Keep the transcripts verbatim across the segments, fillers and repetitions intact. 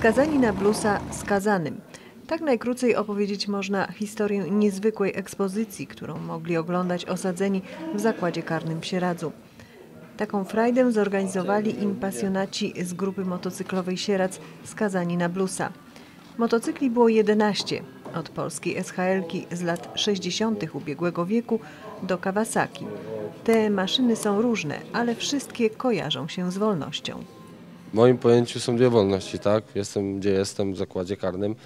Skazani na bluesa skazanym. Tak najkrócej opowiedzieć można historię niezwykłej ekspozycji, którą mogli oglądać osadzeni w zakładzie karnym w Sieradzu. Taką frajdę zorganizowali im pasjonaci z grupy motocyklowej Sieradz skazani na bluesa. Motocykli było jedenaście, od polskiej S H L-ki z lat sześćdziesiątych ubiegłego wieku do Kawasaki. Te maszyny są różne, ale wszystkie kojarzą się z wolnością. W moim pojęciu są dwie wolności, tak? Jestem, gdzie jestem, w zakładzie karnym.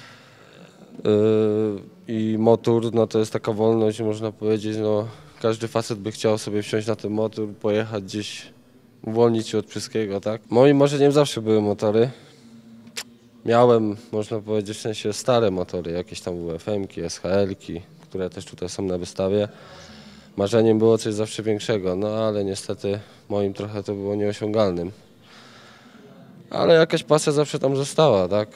Yy, I motor, no to jest taka wolność, można powiedzieć, no każdy facet by chciał sobie wsiąść na ten motor, pojechać gdzieś, uwolnić się od wszystkiego, tak? Moim marzeniem zawsze były motory. Miałem, można powiedzieć, w sensie stare motory, jakieś tam U F M-ki, S H L-ki, które też tutaj są na wystawie. Marzeniem było coś zawsze większego, no ale niestety moim trochę to było nieosiągalnym. Ale jakaś pasja zawsze tam została, tak?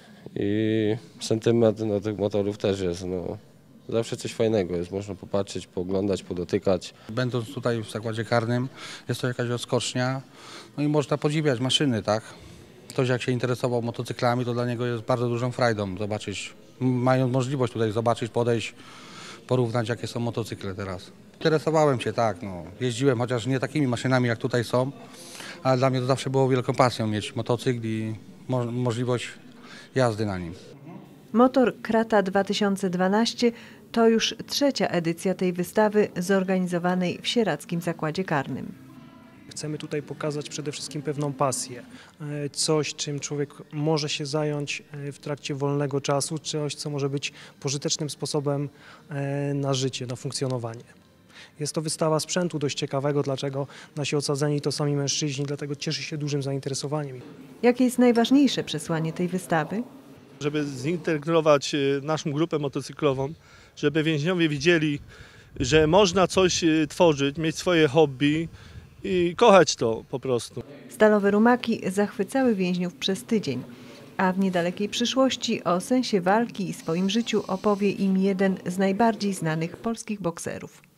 I sentyment do tych motorów też jest, no. Zawsze coś fajnego jest, można popatrzeć, pooglądać, podotykać. Będąc tutaj w zakładzie karnym, jest to jakaś odskocznia, no i można podziwiać maszyny, tak? Ktoś jak się interesował motocyklami, to dla niego jest bardzo dużą frajdą zobaczyć, mając możliwość tutaj zobaczyć, podejść, porównać jakie są motocykle teraz. Interesowałem się, tak, no. Jeździłem, chociaż nie takimi maszynami jak tutaj są, ale dla mnie to zawsze było wielką pasją mieć motocykl i mo możliwość jazdy na nim. Motor Krata dwa tysiące dwanaście to już trzecia edycja tej wystawy zorganizowanej w Sieradzkim Zakładzie Karnym. Chcemy tutaj pokazać przede wszystkim pewną pasję, coś, czym człowiek może się zająć w trakcie wolnego czasu, coś, co może być pożytecznym sposobem na życie, na funkcjonowanie. Jest to wystawa sprzętu dość ciekawego, dlaczego nasi osadzeni to sami mężczyźni, dlatego cieszy się dużym zainteresowaniem. Jakie jest najważniejsze przesłanie tej wystawy? Żeby zintegrować naszą grupę motocyklową, żeby więźniowie widzieli, że można coś tworzyć, mieć swoje hobby i kochać to po prostu. Stalowe rumaki zachwycały więźniów przez tydzień, a w niedalekiej przyszłości o sensie walki i swoim życiu opowie im jeden z najbardziej znanych polskich bokserów.